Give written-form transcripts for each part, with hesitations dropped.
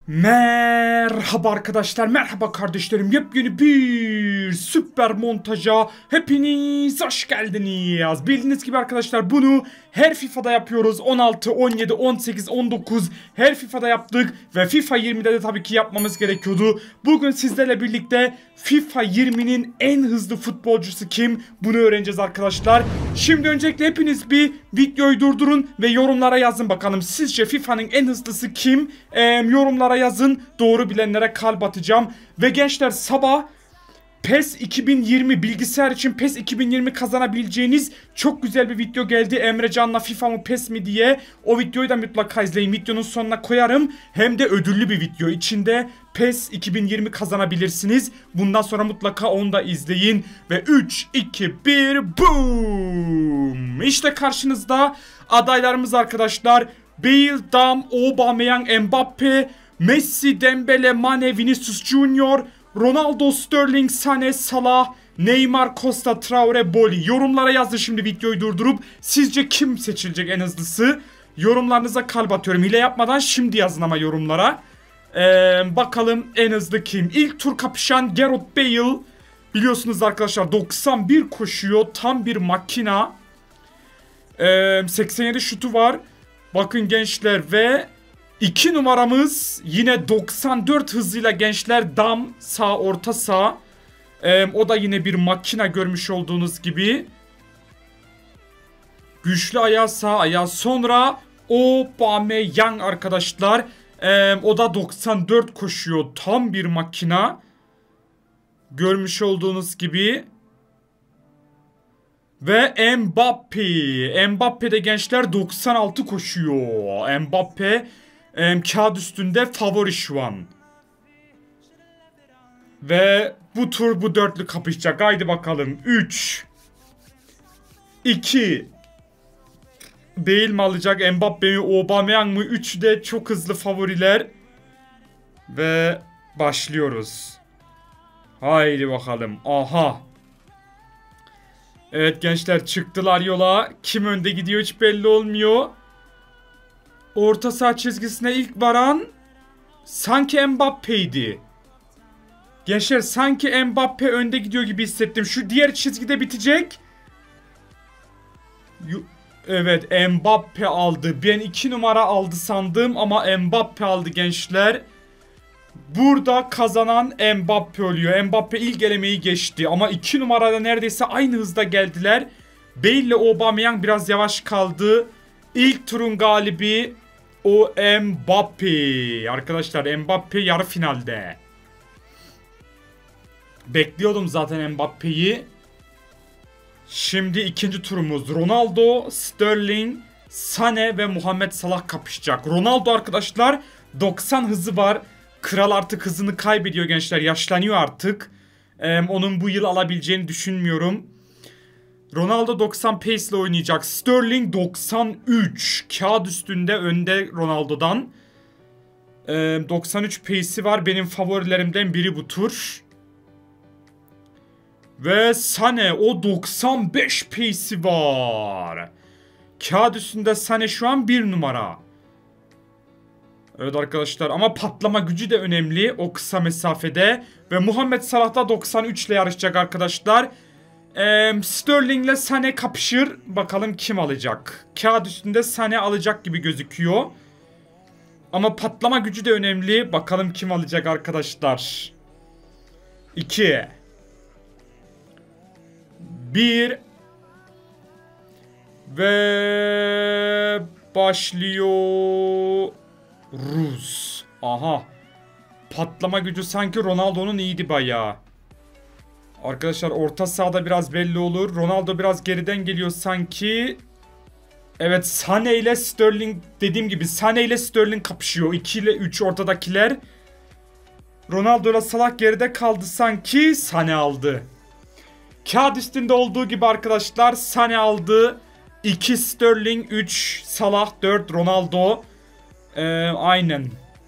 Merhaba arkadaşlar, merhaba kardeşlerim. Yepyeni bir süper montaja hepiniz hoş geldiniz. Bildiğiniz gibi arkadaşlar bunu her FIFA'da yapıyoruz. 16, 17, 18, 19 her FIFA'da yaptık ve FIFA 20'de de tabii ki yapmamız gerekiyordu. Bugün sizlerle birlikte FIFA 20'nin en hızlı futbolcusu kim? Bunu öğreneceğiz arkadaşlar. Şimdi öncelikle hepiniz bir videoyu durdurun ve yorumlara yazın bakalım. Sizce FIFA'nın en hızlısı kim? Yorumlara yazın. Doğru bilenlere kalp atacağım. Ve gençler sabah PES 2020 bilgisayar için PES 2020 kazanabileceğiniz çok güzel bir video geldi. Emrecan'la FIFA mı PES mi diye. O videoyu da mutlaka izleyin. Videonun sonuna koyarım. Hem de ödüllü bir video. İçinde PES 2020 kazanabilirsiniz. Bundan sonra mutlaka onu da izleyin. Ve 3, 2, 1 boom. İşte karşınızda adaylarımız arkadaşlar. Bale, Dam, Aubameyang, Mbappe, Messi, Dembele, Mane, Vinicius Junior, Ronaldo, Sterling, Sané, Salah, Neymar, Costa, Traore, Boli. Yorumlara yazın şimdi videoyu durdurup. Sizce kim seçilecek en hızlısı? Yorumlarınıza kalp atıyorum. Hile yapmadan şimdi yazın ama yorumlara. Bakalım en hızlı kim? İlk tur kapışan Gareth Bale. Biliyorsunuz arkadaşlar 91 koşuyor. Tam bir makina. 87 şutu var. Bakın gençler ve 2 numaramız yine 94 hızıyla gençler. Dam sağ orta sağ. O da yine bir makina görmüş olduğunuz gibi. Güçlü ayağı sağ ayağı sonra Aubameyang arkadaşlar. O da 94 koşuyor. Tam bir makina. Görmüş olduğunuz gibi. Ve Mbappe. Mbappe de gençler 96 koşuyor. Mbappe kağıt üstünde favori şu an. Ve bu tur bu dörtlü kapışacak. Haydi bakalım. 3 2 Bale mi alacak? Mbappe mi? Aubameyang mı? Üçü de çok hızlı favoriler. Ve başlıyoruz. Haydi bakalım. Aha. Evet gençler çıktılar yola. Kim önde gidiyor hiç belli olmuyor. Orta saha çizgisine ilk varan sanki Mbappe'ydi. Gençler sanki Mbappe önde gidiyor gibi hissettim. Şu diğer çizgide bitecek. Evet Mbappe aldı. Ben 2 numara aldı sandım ama Mbappe aldı gençler. Burada kazanan Mbappe oluyor. Mbappe ilk elemeyi geçti ama 2 numarada neredeyse aynı hızda geldiler. Bale ile Aubameyang biraz yavaş kaldı. İlk turun galibi o Mbappe. Arkadaşlar Mbappe yarı finalde. Bekliyordum zaten Mbappe'yi. Şimdi ikinci turumuz. Ronaldo, Sterling, Sané ve Muhammed Salah kapışacak. Ronaldo arkadaşlar 90 hızı var. Kral artık hızını kaybediyor gençler. Yaşlanıyor artık. Onun bu yıl alabileceğini düşünmüyorum. Ronaldo 90 pace ile oynayacak. Sterling 93. Kağıt üstünde önde Ronaldo'dan. 93 pace'i var. Benim favorilerimden biri bu tur. Ve Sané o 95 pace'i var. Kağıt üstünde Sané şu an 1 numara. Evet arkadaşlar ama patlama gücü de önemli o kısa mesafede. Ve Muhammed Salah da 93 ile yarışacak arkadaşlar. Sterling ile Sané kapışır. Bakalım kim alacak. Kağıt üstünde Sané alacak gibi gözüküyor. Ama patlama gücü de önemli. Bakalım kim alacak arkadaşlar. 2 1 Ve başlıyor. Rus. Aha. Patlama gücü sanki Ronaldo'nun iyiydi bayağı. Arkadaşlar orta sahada biraz belli olur. Ronaldo biraz geriden geliyor sanki. Evet Sané ile Sterling dediğim gibi Sané ile Sterling kapışıyor. 2 ile 3 ortadakiler. Ronaldo ile Salah geride kaldı sanki. Sané aldı. Kağıt üstünde olduğu gibi arkadaşlar Sané aldı. 2 Sterling, 3 Salah, 4 Ronaldo. Aynen.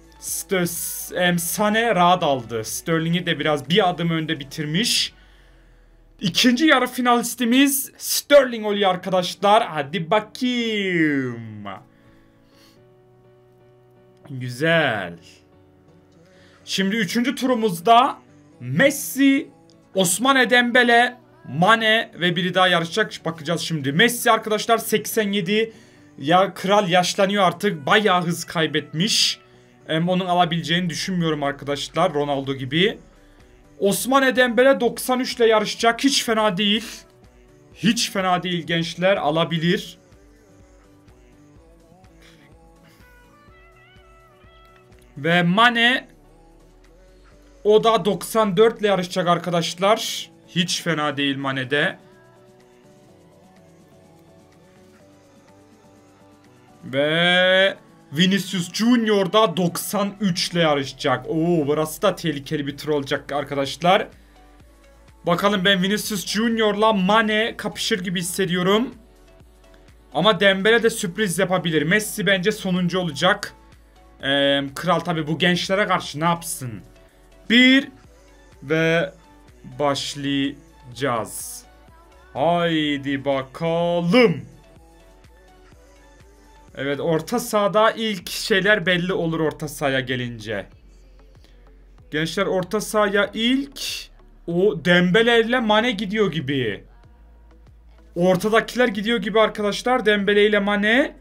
Sané rahat aldı. Sterling'i de biraz bir adım önde bitirmiş. İkinci yarı finalistimiz Sterling oluyor arkadaşlar. Hadi bakayım. Güzel. Şimdi 3. turumuzda Messi, Ousmane Dembele, Mane ve biri daha yarışacak. Bakacağız şimdi. Messi arkadaşlar 87. Ya kral yaşlanıyor artık. Bayağı hız kaybetmiş. Onun alabileceğini düşünmüyorum arkadaşlar. Ronaldo gibi. Ousmane Dembele 93 ile yarışacak. Hiç fena değil. Hiç fena değil gençler. Alabilir. Ve Mane, o da 94 ile yarışacak arkadaşlar. Hiç fena değil Mane'de. Ve Vinicius Junior da 93 ile yarışacak. Oo, burası da tehlikeli bir tur olacak arkadaşlar. Bakalım, ben Vinicius Junior'la Mane kapışır gibi hissediyorum. Ama Dembele de sürpriz yapabilir. Messi bence sonuncu olacak. Kral tabi bu gençlere karşı ne yapsın? Ve başlayacağız. Haydi bakalım. Evet, orta sahada ilk şeyler belli olur orta sahaya gelince. Gençler, orta sahaya ilk o Dembele ile Mane gidiyor gibi. Ortadakiler gidiyor gibi arkadaşlar. Dembele ile Mane.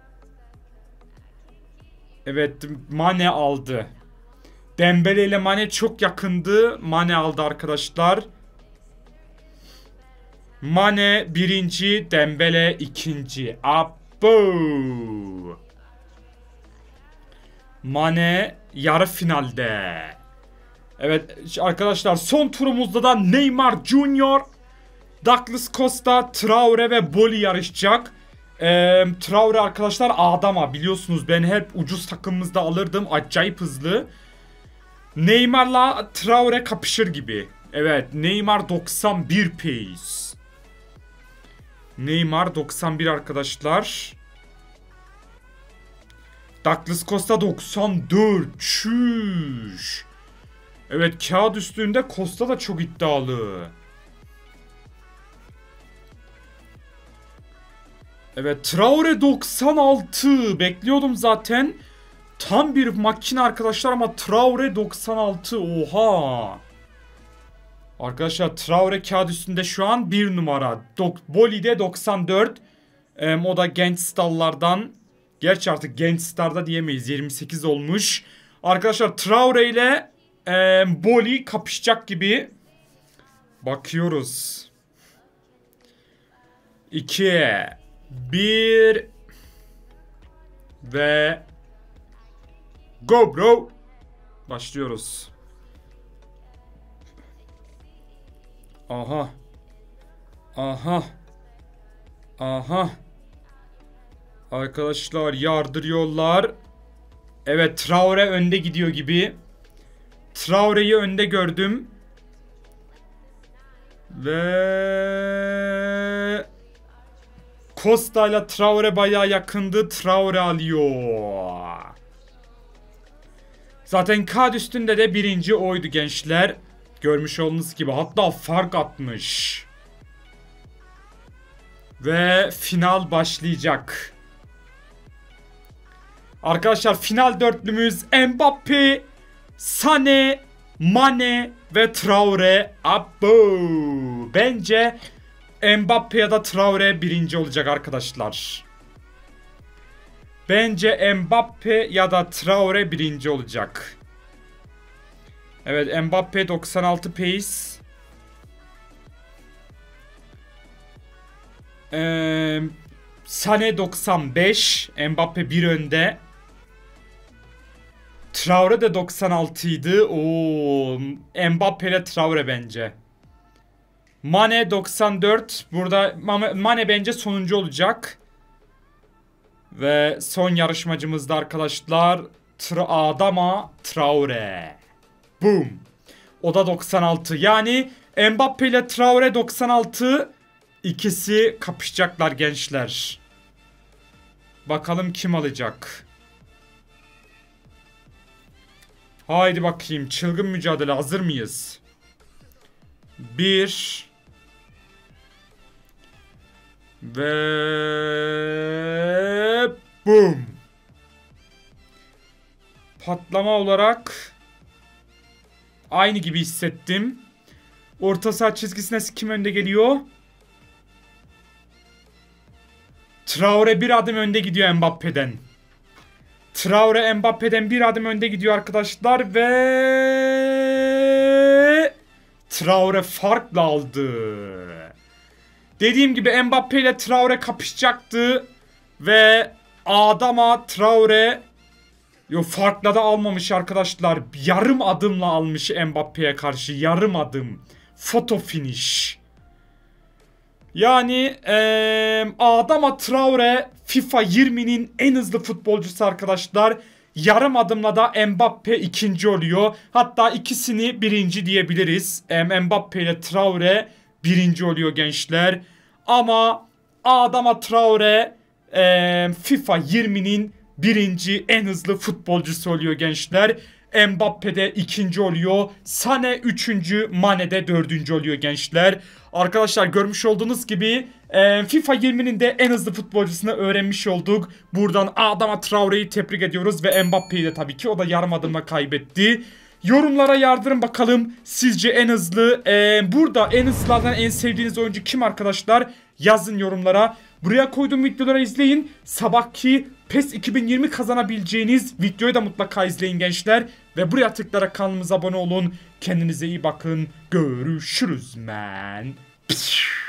Evet, Mane aldı. Dembele ile Mane çok yakındı. Mane aldı arkadaşlar. Mane birinci, Dembele ikinci. Abo. Mane yarı finalde. Evet arkadaşlar, son turumuzda da Neymar Junior, Douglas Costa, Traore ve Boli yarışacak. Traore arkadaşlar Adama, biliyorsunuz ben hep ucuz takımımızda alırdım. Acayip hızlı. Neymar'la Traore kapışır gibi. Evet, Neymar 91 pace. Neymar 91 arkadaşlar. Douglas Costa 94. Çüş. Evet, kağıt üstünde Costa da çok iddialı. Evet, Traore 96. Bekliyordum zaten. Tam bir makine arkadaşlar ama Traore 96. Oha. Arkadaşlar Traore kağıt üstünde şu an 1 numara. Boli'de 94. O da genç starlardan. Gerçi artık genç starda diyemeyiz. 28 olmuş. Arkadaşlar Traore ile Boli kapışacak gibi. Bakıyoruz. 2, 1 ve go bro. Başlıyoruz. Aha. Aha. Aha. Arkadaşlar yardırıyorlar. Evet, Traore önde gidiyor gibi. Traore'yi önde gördüm. Ve Costa ile Traore bayağı yakındı. Traore alıyor. Zaten kağıt üstünde de birinci oydu gençler. Görmüş olduğunuz gibi. Hatta fark atmış. Ve final başlayacak. Arkadaşlar final dörtlümüz Mbappe, Sané, Mane ve Traore. Abo. Bence Mbappe ya da Traore birinci olacak arkadaşlar. Bence Mbappe ya da Traore birinci olacak. Evet, Mbappe 96 pace. Sané 95. Mbappe bir önde. Traore de 96 idi. Oo, Mbappe ile Traore bence. Mane 94. Burada Mane bence sonuncu olacak. Ve son yarışmacımız da arkadaşlar Adama Traore. Boom. O da 96. Yani Mbappe ile Traore 96. İkisi kapışacaklar gençler. Bakalım kim alacak. Haydi bakayım, çılgın mücadele, hazır mıyız? 1 ve boom. Patlama olarak Aynı gibi hissettim. Orta saha çizgisine kim önde geliyor? Traore bir adım önde gidiyor Mbappe'den. Traore Mbappe'den bir adım önde gidiyor arkadaşlar ve Traore farkla aldı. Dediğim gibi Mbappe ile Traore kapışacaktı ve adama Traore farkla da almamış arkadaşlar. Yarım adımla almış Mbappe'ye karşı, yarım adım. Foto finish. Yani Adama Traore FIFA 20'nin en hızlı futbolcusu arkadaşlar. Yarım adımla da Mbappe ikinci oluyor. Hatta ikisini birinci diyebiliriz. Mbappe ile Traore birinci oluyor gençler. Ama Adama Traore FIFA 20'nin birinci en hızlı futbolcusu oluyor gençler. Mbappe de ikinci oluyor. Sané üçüncü, Mane de dördüncü oluyor gençler. Arkadaşlar görmüş olduğunuz gibi FIFA 20'nin de en hızlı futbolcusunu öğrenmiş olduk. Buradan Adama Traore'yi tebrik ediyoruz ve Mbappe'yi de tabii ki, o da yarım adımla kaybetti. Yorumlara yardırın bakalım, sizce en hızlı burada en hızlılardan en sevdiğiniz oyuncu kim arkadaşlar? Yazın yorumlara. Buraya koyduğum videoları izleyin. Sabahki PES 2020 kazanabileceğiniz videoyu da mutlaka izleyin gençler. Ve buraya tıklayarak kanalımıza abone olun. Kendinize iyi bakın. Görüşürüz men.